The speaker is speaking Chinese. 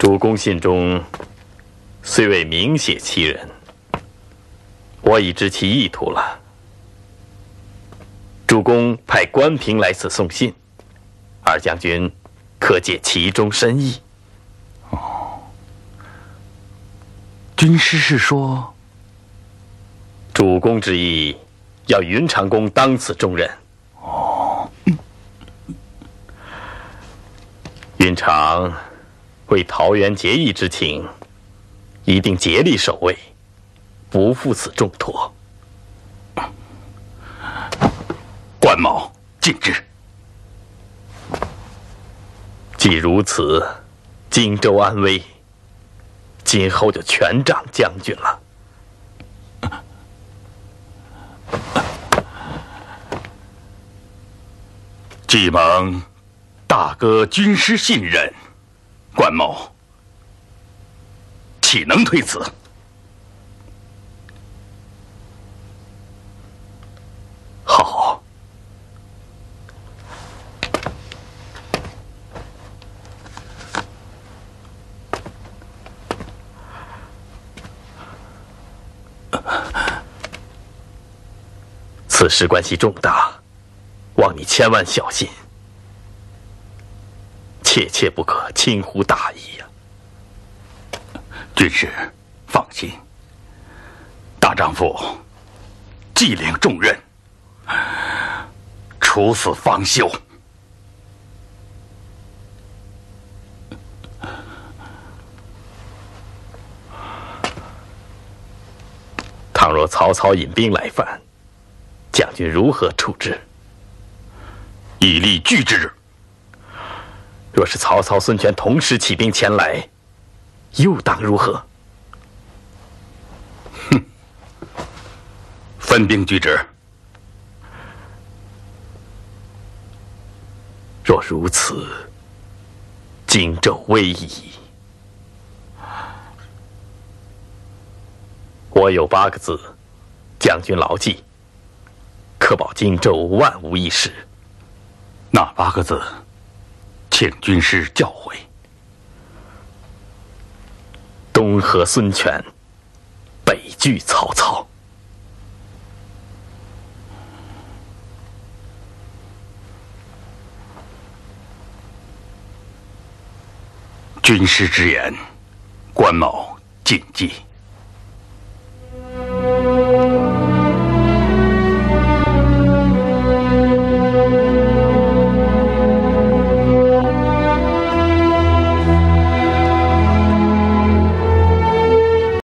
主公信中虽未明写其人，我已知其意图了。主公派关平来此送信，二将军可解其中深意。 哦，军师是说， 主公之意要云长公当此重任。 哦， 云长为桃园结义之情，一定竭力守卫，不负此重托。 关某尽知。 既如此，荆州安危，今后就全仗将军了。 既蒙大哥军师信任，关某岂能推辞？ 好。此事关系重大，望你千万小心，切切不可轻忽大意呀！ 军师放心，大丈夫既领重任，处死方休。 倘若曹操引兵来犯，将军如何处置？ 以力拒之。 若是曹操、孙权同时起兵前来，又当如何？ 哼，分兵拒之。 若如此，荆州危矣。我有8个字，将军牢记，可保荆州万无一失。 那8个字，请军师教诲。 东和孙权，北拒曹操。 军师之言，关某谨记。